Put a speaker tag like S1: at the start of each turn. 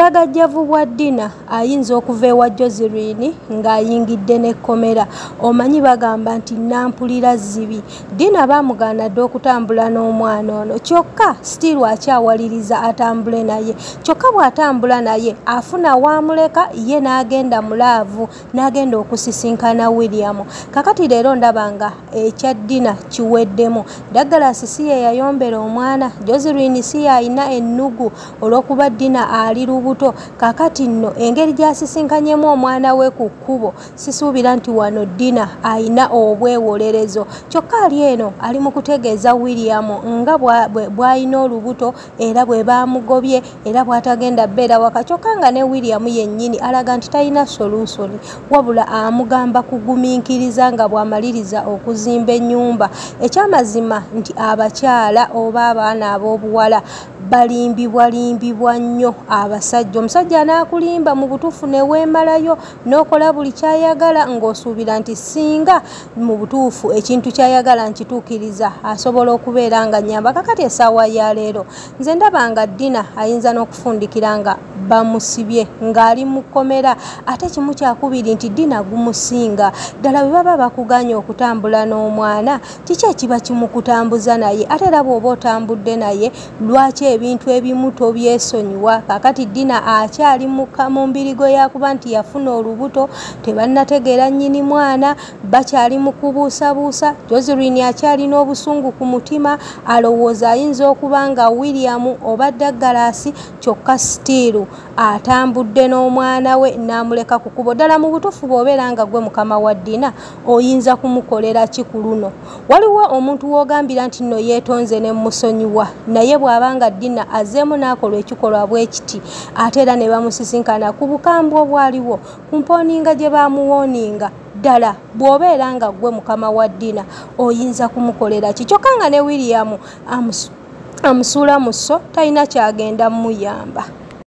S1: Obugagajjavu bwa Dina ayinza okuva ewa Joseline ng'ayingidde n'ekkomera. Omanyi bagamba nti nampulira zibi. Dina baamugaana dda okutambula n'omwana ono kyokka still akyawaliriza atambule naye. Kyokka bw'atambula naye afuna wamuleka ye n'agenda mulaavu n'agenda okusisinkana William. Kakati leero ndaba nga ekya Dina kiweddemu. Douglas si ye yayombera omwana, Joseline si yalina ennugu olw'okuba Dina ali lubuto. Kakati nno engeri gy'asisinkanyemu omwana we ku kkubo sisuubira nti wano Dina ayina obwewolerezo. Kyokka ali eno ali mu kutegeeza William nga bw'ayina olubuto era bwe baamugobye era bw'atagenda bbeera waka. Kyokka nga ne William yennyini alaga nti talina solution wabula amugamba kugumiikiriza nga bw'amaliriza okuzimba ennyumba. Ekyamazima nti abakyala oba abaana ab'obuwala balimbibwa nnyo abasajja. Omusajja anaakulimba mu butuufu ne weemalayo n'okola buli kyayagala ng'osuubira nti singa mu butuufu ekintu kyayagala nkituukiriza asobola okubeera nga nnyamba. Kakati essaawa ya leero nze ndaba nga Dina ayinza n'okufundikira nga bamusibye ng'ali mu kkomera. Ate kimu kyakubiri nti Dina gumusinga ddala bwe baba bakuganya okutambula n'omwana kiki ekiba kimukutambuza naye ate era bw'oba otambudde naye lwaki ebintu ebimu tobyesonyiwa. Kakati Dina akyali mu mbirigo yakuba nti yafuna olubuto tebannategeera nnyini mwana bakyali mu kubuusabuusa. Joseline akyalina obusungu ku mutima alowooza ayinza okuba nga William oba Douglas kyokka still atambudde n'omwana we n'amuleka ku kkubo. Ddala mu butuufu bw'obeera nga gwe mukama wa Dina oyinza kumukolera ki ku luno? Waliwo omuntu w'ogambira nti nno yeetonze ne musonyiwa naye bw'abanga Dina azzeemu n'akolwa ekikolwa bwe kiti ate era ne bamusisinkana ku bukambwe obwaliwo ku mpooninga gye baamuwooninga. Ddala bw'obeera nga gwe mukama wa Dina oyinza kumukolera ki? Kyokka nga ne William amusuula mu sso talina kyagenda muyamba.